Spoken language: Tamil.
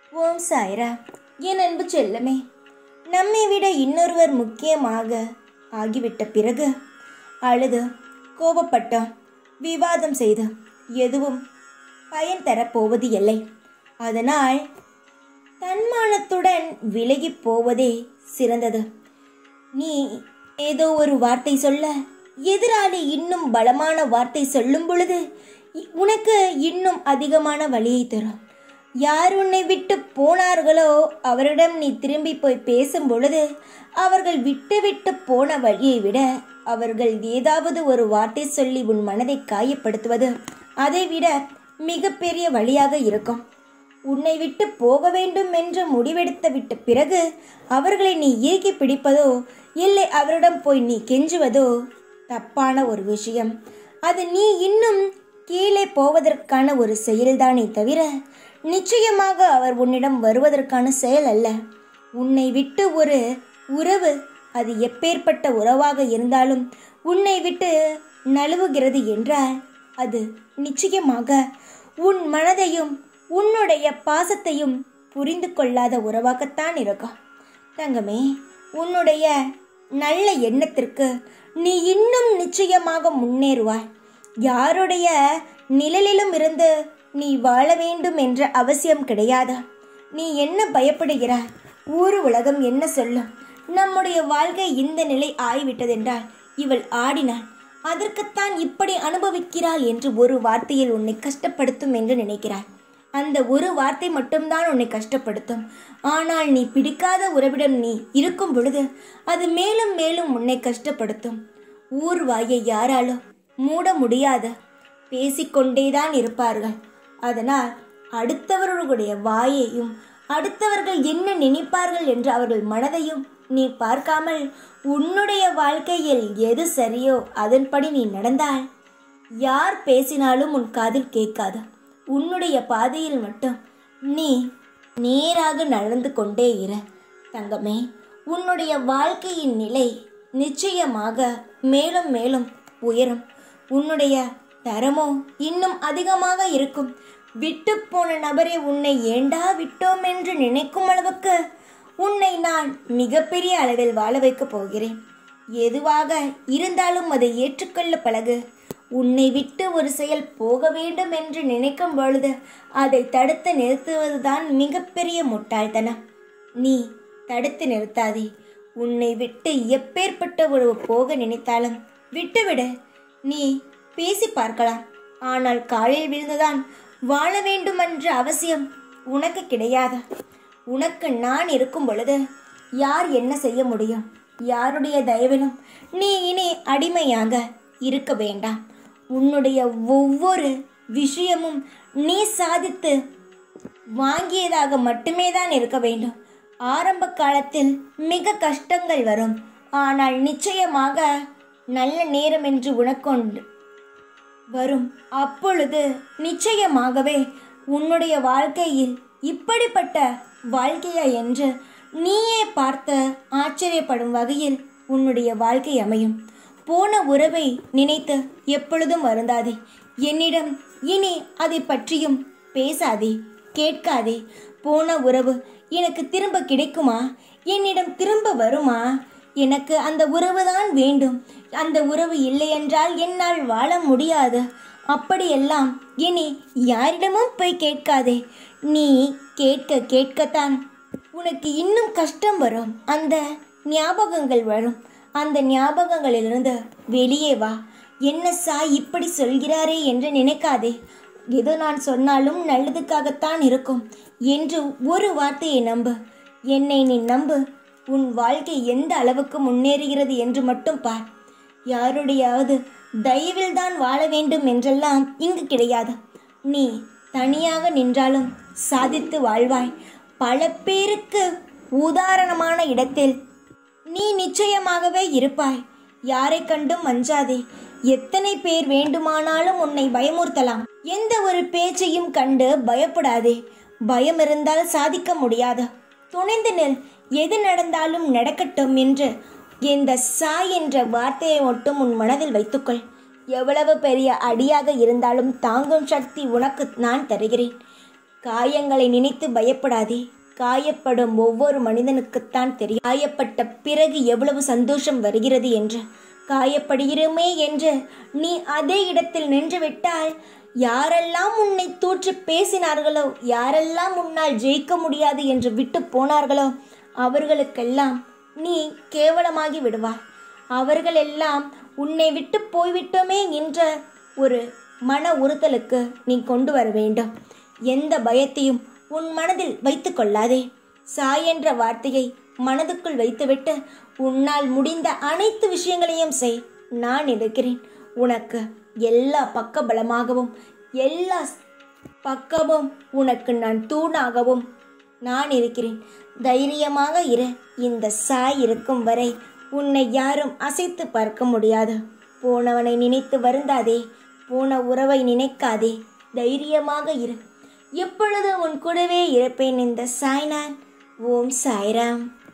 ஓம் சாய்ரா. என் அன்பு செல்லமே, நம்மை விட இன்னொருவர் முக்கியமாக ஆகிவிட்ட பிறகு அழுது கோபப்பட்டோம், விவாதம் செய்து எதுவும் பயன் தரப்போவது இல்லை. அதனால் தன்மானத்துடன் விலகி போவதே சிறந்தது. நீ ஏதோ ஒரு வார்த்தை சொல்ல எதிராளி இன்னும் பலமான வார்த்தை சொல்லும் பொழுது உனக்கு இன்னும் அதிகமான வலியை தரும். யார் உன்னை விட்டு போனார்களோ அவரிடம் நீ திரும்பி போய் பேசும் பொழுது அவர்கள் விட்டு போன வழியை விட அவர்கள் ஏதாவது ஒரு வார்த்தை சொல்லி உன் மனதை காயப்படுத்துவது அதைவிட மிகப்பெரிய வழியாக இருக்கும். உன்னை விட்டு போக வேண்டும் என்று முடிவெடுத்து விட்ட பிறகு அவர்களை நீ இறுக்கி பிடிப்பதோ இல்லை அவரிடம் போய் நீ கெஞ்சுவதோ தப்பான ஒரு விஷயம். அது நீ இன்னும் கீழே போவதற்கான ஒரு செயல்தானே தவிர நிச்சயமாக அவர் உன்னிடம் வருவதற்கான செயல் அல்ல. உன்னை விட்டு ஒரு உறவு, அது எப்பேற்பட்ட உறவாக இருந்தாலும் உன்னை விட்டு நழுவுகிறது என்றால் அது நிச்சயமாக உன் மனதையும் உன்னுடைய பாசத்தையும் புரிந்து கொள்ளாத உறவாகத்தான் இருக்கும். தங்கமே, உன்னுடைய நல்ல எண்ணத்திற்கு நீ இன்னும் நிச்சயமாக முன்னேறுவாய். யாருடைய நிழலிலும் இருந்து நீ வாழ வேண்டும் என்ற அவசியம் கிடையாது. நீ என்ன பயப்படுகிறாய்? ஊர் உலகம் என்ன சொல்லும்? நம்முடைய வாழ்க்கை இந்த நிலை ஆகிவிட்டதென்றால் இவள் ஆடினாள், அதற்குத்தான் இப்படி அனுபவிக்கிறாள் என்று ஒரு வார்த்தையில் உன்னை கஷ்டப்படுத்தும் என்று நினைக்கிறாய். அந்த ஒரு வார்த்தை மட்டும்தான் உன்னை கஷ்டப்படுத்தும். ஆனால் நீ பிடிக்காத உறவிடம் நீ இருக்கும் பொழுது அது மேலும் மேலும் உன்னை கஷ்டப்படுத்தும். ஊர் வாயை யாராலும் மூட முடியாத பேசிக்கொண்டேதான் இருப்பார்கள். அதனால் அடுத்தவர்களுடைய வாயையும் அடுத்தவர்கள் என்ன நினைப்பார்கள் என்று அவர்கள் மனதையும் நீ பார்க்காமல் உன்னுடைய வாழ்க்கையில் எது சரியோ அதன்படி நீ நடந்தால் யார் பேசினாலும் உன் காதில் கேட்காது. உன்னுடைய பாதையில் மட்டும் நீ நேராக நடந்து கொண்டே இரு தங்கமே. உன்னுடைய வாழ்க்கையின் நிலை நிச்சயமாக மேலும் மேலும் உயரும். உன்னுடைய தரமோ இன்னும் அதிகமாக இருக்கும். விட்டு போன நபரை உன்னை ஏண்டா விட்டோம் என்று நினைக்கும் அளவுக்கு உன்னை நான் மிகப்பெரிய அளவில் வாழ வைக்கப் போகிறேன். எதுவாக இருந்தாலும் அதை ஏற்றுக்கொள்ள பழகு. உன்னை விட்டு ஒரு செயல் போக வேண்டும் என்று நினைக்கும் பொழுது அதை தடுத்து நிறுத்துவதுதான் மிகப்பெரிய முட்டாள்தனம். நீ தடுத்து நிறுத்தாதே. உன்னை விட்டு எப்பேற்பட்ட ஒரு போக நினைத்தாலும் விட்டுவிடு. நீ பேசி பார்க்கலாம், ஆனால் காலில் விழுந்துதான் வாழ வேண்டும் என்ற அவசியம் உனக்கு கிடையாது. உனக்கு நான் இருக்கும் பொழுது யார் என்ன செய்ய முடியும்? யாருடைய தயவிலும் நீ இனி அடிமையாக இருக்க வேண்டாம். உன்னுடைய ஒவ்வொரு விஷயமும் நீ சாதித்து வாங்கியதாக மட்டுமே தான் இருக்க வேண்டும். ஆரம்ப காலத்தில் மிக கஷ்டங்கள் வரும், ஆனால் நிச்சயமாக நல்ல நேரம் என்று உனக்கொண்டு வரும். அப்பொழுது நிச்சயமாகவே உன்னுடைய வாழ்க்கையில் இப்படிப்பட்ட வாழ்க்கையா என்று நீயே பார்த்து ஆச்சரியப்படும் வகையில் உன்னுடைய வாழ்க்கை அமையும். போன உறவை நினைத்து எப்பொழுதும் வருந்தாதே. என்னிடம் இனி அதை பற்றியும் பேசாதே, கேட்காதே. போன உறவு எனக்கு திரும்ப கிடைக்குமா? என்னிடம் திரும்ப வருமா? எனக்கு அந்த உறவு தான் வேண்டும். அந்த உறவு இல்லை என்றால் என்னால் வாழ முடியாது. அப்படியெல்லாம் இனி யாரிடமும் போய் கேட்காதே. நீ கேட்கத்தான் உனக்கு இன்னும் கஷ்டம் வரும். அந்த ஞாபகங்கள் வரும். அந்த ஞாபகங்களிலிருந்து வெளியே வா. என்ன சாய் இப்படி சொல்கிறாரே என்று நினைக்காதே. எது நான் சொன்னாலும் நல்லதுக்காகத்தான் இருக்கும் என்று ஒரு வார்த்தையை நம்பு. என்னை நீ நம்பு. உன் வாழ்க்கை எந்த அளவுக்கு முன்னேறுகிறது என்று மட்டும் பார். யாருடையாவது தயவில் தான் வாழ வேண்டும் என்றெல்லாம் இங்கு கிடையாது. நீ தனியாக நின்றாலும் சாதித்து வாழ்வாய். பல பேருக்கு உதாரணமான இடத்தில் நீ நிச்சயமாகவே இருப்பாய். யாரை கண்டும் அஞ்சாதே. எத்தனை பேர் வேண்டுமானாலும் உன்னை பயமுறுத்தலாம். எந்த ஒரு பேச்சையும் கண்டு பயப்படாதே. பயம் இருந்தால் சாதிக்க முடியாது. துணிந்து நில். எது நடந்தாலும் நடக்கட்டும் என்று இந்த சாய் என்ற வார்த்தையை மட்டும் உன் மனதில் வைத்துக்கொள். எவ்வளவு பெரிய அடியாக இருந்தாலும் தாங்கும் சக்தி உனக்கு நான் தருகிறேன். காயங்களை நினைத்து பயப்படாதே. காயப்படும் ஒவ்வொரு மனிதனுக்குத்தான் தெரியும் காயப்பட்ட பிறகு எவ்வளவு சந்தோஷம் வருகிறது என்று. காயப்படுகிறோமே என்று நீ அதே இடத்தில் நின்றுவிட்டால் யாரெல்லாம் உன்னை தூற்றி பேசினார்களோ, யாரெல்லாம் உன்னால் ஜெயிக்க முடியாது என்று விட்டு போனார்களோ அவர்களுக்கெல்லாம் நீ கேவலமாகி விடுவாய். அவர்களெல்லாம் உன்னை விட்டு போய்விட்டோமே என்ற ஒரு மன உறுத்தலுக்கு நீ கொண்டு வர வேண்டும். எந்த பயத்தையும் உன் மனதில் வைத்து கொள்ளாதே. சாய் என்ற வார்த்தையை மனதுக்குள் வைத்துவிட்டு உன்னால் முடிந்த அனைத்து விஷயங்களையும் செய். நான் இருக்கிறேன். உனக்கு எல்லா பக்க பலமாகவும் எல்லா பக்கமும் உனக்கு நான் தூணாகவும் நான் இருக்கிறேன். தைரியமாக இரு. இந்த சாய் இருக்கும் வரை உன்னை யாரும் அசைத்து பார்க்க முடியாது. போனவனை நினைத்து வருந்தாதே. போன உறவை நினைக்காதே. தைரியமாக இரு. எப்பொழுதும் உன் கூடவே இருப்பேன். இந்த சாய்நான். ஓம் சாய்ராம்.